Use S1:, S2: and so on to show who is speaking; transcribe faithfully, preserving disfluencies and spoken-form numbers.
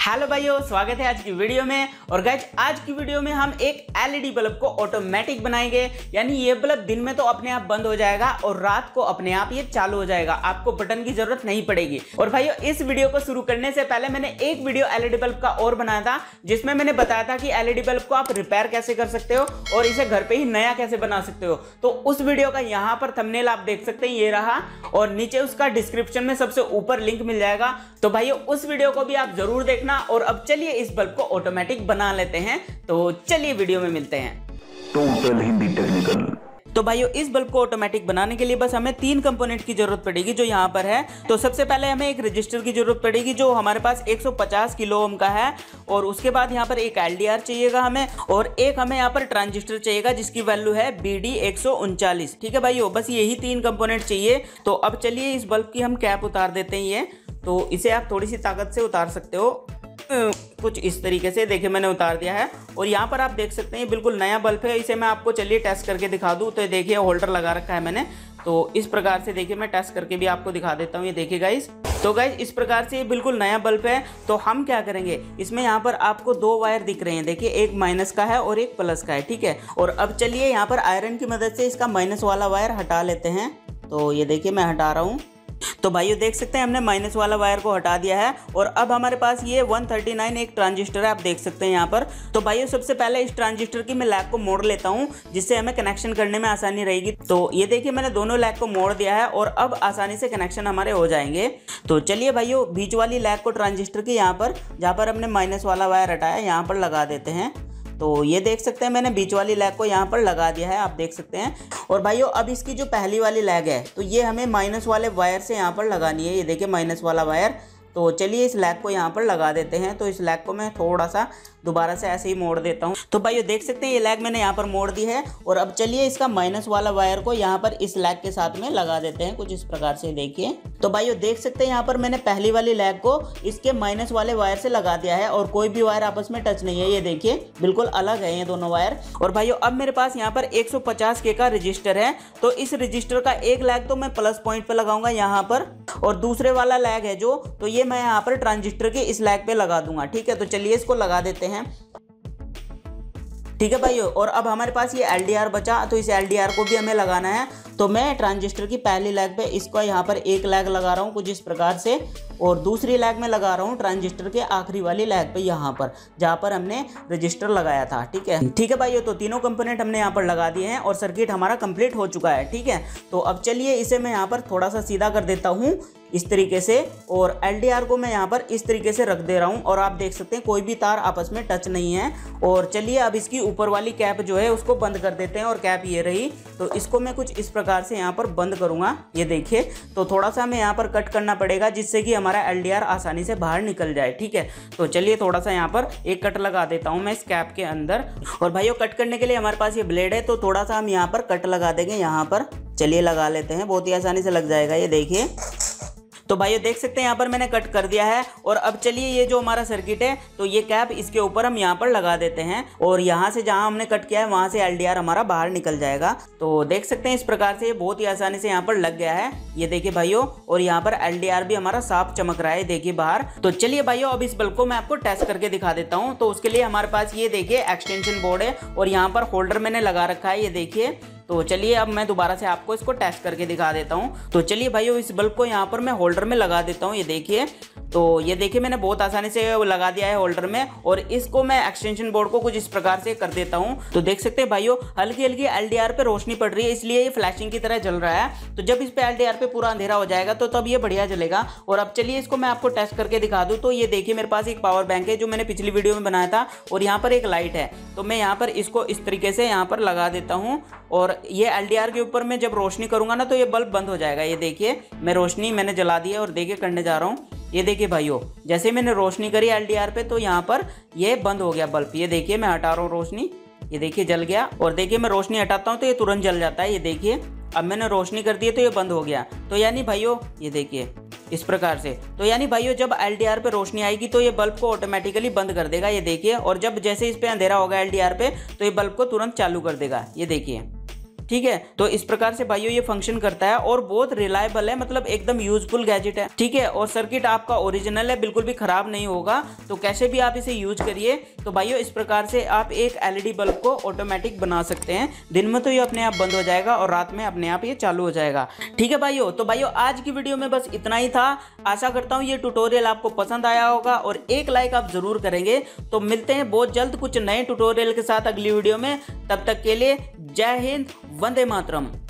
S1: Hello भाइयों, स्वागत है आज की वीडियो में। और गाइज आज की वीडियो में हम एक एलईडी बल्ब को ऑटोमेटिक बनाएंगे, यानी ये बल्ब दिन में तो अपने आप बंद हो जाएगा और रात को अपने आप ये चालू हो जाएगा, आपको बटन की जरूरत नहीं पड़ेगी। और भाइयों इस वीडियो को शुरू करने से पहले मैंने एक वीडियो एलईडी बल्ब का और बनाया था, जिसमें मैंने बताया था कि एलईडी बल्ब को आप रिपेयर कैसे कर सकते हो और इसे घर पे ही नया कैसे बना सकते हो। तो उस वीडियो का यहाँ पर थंबनेल आप देख सकते हैं, ये रहा, और नीचे उसका डिस्क्रिप्शन में सबसे ऊपर लिंक मिल जाएगा। तो भाइयों उस वीडियो को भी आप जरूर देखना। और अब चलिए इस बल्ब को ऑटोमेटिक बना लेते हैं। तो चलिए वीडियो में मिलते हैं।
S2: Total Hindi technical.
S1: तो भाइयों इस बल्ब को ऑटोमेटिक बनाने के लिए बस हमें तीन कंपोनेंट की जरूरत पड़ेगी, जो यहाँ पर है। तो सबसे पहले हमें एक रजिस्टर की जरूरत पड़ेगी, जो हमारे पास एक सौ पचास किलो ओम का है। और उसके बाद यहाँ पर एक एलडीआर चाहिएगा हमें, और एक हमें यहाँ पर ट्रांजिस्टर चाहिएगा जिसकी वैल्यू है बी डी एक सौ उनचालीस। ठीक है भाइयों, बस यही तीन कंपोनेंट चाहिए। तो अब चलिए इस बल्ब की हम कैप उतार देते हैं। ये तो इसे आप थोड़ी सी ताकत से उतार सकते हो, कुछ इस तरीके से। देखिए मैंने उतार दिया है। और यहाँ पर आप देख सकते हैं बिल्कुल नया बल्ब है। इसे मैं आपको चलिए टेस्ट करके दिखा दूँ। तो देखिए होल्डर लगा रखा है मैंने, तो इस प्रकार से देखिए मैं टेस्ट करके भी आपको दिखा देता हूँ। ये देखिए गाइस, तो गाइस इस प्रकार से ये बिल्कुल नया बल्ब है। तो हम क्या करेंगे, इसमें यहाँ पर आपको दो वायर दिख रहे हैं, देखिए एक माइनस का है और एक प्लस का है। ठीक है, और अब चलिए यहाँ पर आयरन की मदद से इसका माइनस वाला वायर हटा लेते हैं। तो ये देखिए मैं हटा रहा हूँ। तो भाइयों देख सकते हैं हमने माइनस वाला वायर को हटा दिया है। और अब हमारे पास ये एक सौ उनतालीस एक ट्रांजिस्टर है, आप देख सकते हैं यहाँ पर। तो भाइयों सबसे पहले इस ट्रांजिस्टर की मैं लैग को मोड़ लेता हूँ, जिससे हमें कनेक्शन करने में आसानी रहेगी। तो ये देखिए मैंने दोनों लैग को मोड़ दिया है और अब आसानी से कनेक्शन हमारे हो जाएंगे। तो चलिए भाइयों बीच वाली लैग को ट्रांजिस्टर की यहाँ पर, जहाँ पर हमने माइनस वाला वायर हटाया, यहाँ पर लगा देते हैं। तो ये देख सकते हैं मैंने बीच वाली लैग को यहाँ पर लगा दिया है, आप देख सकते हैं। और भाइयों अब इसकी जो पहली वाली लैग है, तो ये हमें माइनस वाले वायर से यहाँ पर लगानी है। ये देखिए माइनस वाला वायर। तो चलिए इस लैग को यहाँ पर लगा देते हैं। तो इस लैग को मैं थोड़ा सा दोबारा से ऐसे ही मोड़ देता हूँ। तो भाइयों देख सकते हैं ये लैग मैंने यहाँ पर मोड़ दी है। और अब चलिए इसका माइनस वाला वायर को यहाँ पर इस लैग के साथ में लगा देते हैं, कुछ इस प्रकार से देखिए। तो भाइयों देख सकते हैं यहाँ पर मैंने पहली वाली लैग को इसके माइनस वाले वायर से लगा दिया है, और कोई भी वायर आपस में टच नहीं है। ये देखिए बिल्कुल अलग है ये दोनों वायर। और भाइयों अब मेरे पास यहाँ पर एक सौ पचास के का रजिस्टर है। तो इस रजिस्टर का एक लैग तो मैं प्लस पॉइंट पे लगाऊंगा यहाँ पर, और दूसरे वाला लैग है जो, तो ये मैं यहाँ पर ट्रांजिस्टर के इस लैग पे लगा दूंगा। ठीक है, तो चलिए इसको लगा देते हैं। ठीक है भाइयों, और अब हमारे पास ये एलडीआर बचा, तो इस एलडीआर को भी हमें लगाना है। तो मैं ट्रांजिस्टर की पहली लैग पे इसको यहाँ पर एक लैग लगा रहा हूँ कुछ इस प्रकार से, और दूसरी लैग में लगा रहा हूँ ट्रांजिस्टर के आखिरी वाली लैग पे, यहाँ पर जहाँ पर हमने रजिस्टर लगाया था। ठीक है ठीक है भाइयों, तो तीनों कंपोनेंट हमने यहाँ पर लगा दिए हैं और सर्किट हमारा कंप्लीट हो चुका है। ठीक है, तो अब चलिए इसे मैं यहाँ पर थोड़ा सा सीधा कर देता हूँ इस तरीके से, और एलडीआर को मैं यहाँ पर इस तरीके से रख दे रहा हूँ। और आप देख सकते हैं कोई भी तार आपस में टच नहीं है। और चलिए अब इसकी ऊपर वाली कैप जो है उसको बंद कर देते हैं, और कैप ये रही। तो इसको मैं कुछ इस प्रकार से यहाँ पर बंद करूँगा। ये देखिए, तो थोड़ा सा हमें यहाँ पर कट करना पड़ेगा, जिससे कि हमारा एलडीआर आसानी से बाहर निकल जाए। ठीक है, तो चलिए थोड़ा सा यहाँ पर एक कट लगा देता हूँ मैं इस कैप के अंदर। और भाइयों कट करने के लिए हमारे पास ये ब्लेड है, तो थोड़ा सा हम यहाँ पर कट लगा देंगे यहाँ पर। चलिए लगा लेते हैं, बहुत ही आसानी से लग जाएगा। ये देखिए, तो भाइयों देख सकते हैं यहाँ पर मैंने कट कर दिया है। और अब चलिए ये जो हमारा सर्किट है, तो ये कैप इसके ऊपर हम यहाँ पर लगा देते हैं, और यहाँ से जहाँ हमने कट किया है वहाँ से एलडीआर हमारा बाहर निकल जाएगा। तो देख सकते हैं इस प्रकार से ये बहुत ही आसानी से यहाँ पर लग गया है। ये देखिए भाइयों, और यहाँ पर एलडीआर भी हमारा साफ चमक रहा है, देखिए बाहर। तो चलिए भाइयों अब इस बल्ब को मैं आपको टेस्ट करके दिखा देता हूँ। तो उसके लिए हमारे पास ये देखिए एक्सटेंशन बोर्ड है, और यहाँ पर होल्डर मैंने लगा रखा है, ये देखिए। तो चलिए अब मैं दोबारा से आपको इसको टेस्ट करके दिखा देता हूँ। तो चलिए भाइयों इस बल्ब को यहाँ पर मैं होल्डर में लगा देता हूँ। ये देखिए, तो ये देखिए मैंने बहुत आसानी से लगा दिया है होल्डर में, और इसको मैं एक्सटेंशन बोर्ड को कुछ इस प्रकार से कर देता हूँ। तो देख सकते हैं भाइयों हल्की हल्की एलडीआर पे रोशनी पड़ रही है, इसलिए ये फ्लैशिंग की तरह जल रहा है। तो जब इस पे एलडीआर पे पूरा अंधेरा हो जाएगा तो तब ये बढ़िया जलेगा। और अब चलिए इसको मैं आपको टेस्ट करके दिखा दूँ। तो ये देखिए मेरे पास एक पावर बैंक है, जो मैंने पिछली वीडियो में बनाया था, और यहाँ पर एक लाइट है। तो मैं यहाँ पर इसको इस तरीके से यहाँ पर लगा देता हूँ, और ये एलडीआर के ऊपर मैं जब रोशनी करूंगा ना तो ये बल्ब बंद हो जाएगा। ये देखिए मैं रोशनी मैंने जला दी है, और देखिए करने जा रहा हूँ। ये देखिए भाइयों जैसे मैंने रोशनी करी एलडीआर पे, तो यहाँ पर ये बंद हो गया बल्ब। ये देखिए मैं हटा रहा हूँ रोशनी, ये देखिए जल गया। और देखिए मैं रोशनी हटाता हूँ तो ये तुरंत जल जाता है। ये देखिए अब मैंने रोशनी कर दी है तो ये बंद हो गया। तो यानी भाइयों ये देखिए इस प्रकार से, तो यानी भाइयों जब एलडीआर पे रोशनी आएगी तो ये बल्ब को ऑटोमेटिकली बंद कर देगा। ये देखिए, और जब जैसे इस पे अंधेरा होगा एलडीआर पे, तो ये बल्ब को तुरंत चालू कर देगा। ये देखिए ठीक है। तो इस प्रकार से भाइयों ये फंक्शन करता है और बहुत रिलायबल है, मतलब एकदम यूजफुल गैजेट है, ठीक है। और सर्किट आपका ओरिजिनल है, बिल्कुल भी खराब नहीं होगा। तो कैसे भी आप इसे यूज करिए। तो भाइयों इस प्रकार से आप एक एलईडी बल्ब को ऑटोमेटिक बना सकते हैं। दिन में तो ये अपने आप बंद हो जाएगा और रात में अपने आप ये चालू हो जाएगा, ठीक है भाइयों। तो भाइयों आज की वीडियो में बस इतना ही था। आशा करता हूँ ये ट्यूटोरियल आपको पसंद आया होगा और एक लाइक आप जरूर करेंगे। तो मिलते हैं बहुत जल्द कुछ नए ट्यूटोरियल के साथ अगली वीडियो में। तब तक के लिए जय हिंद, वंदे मातरम।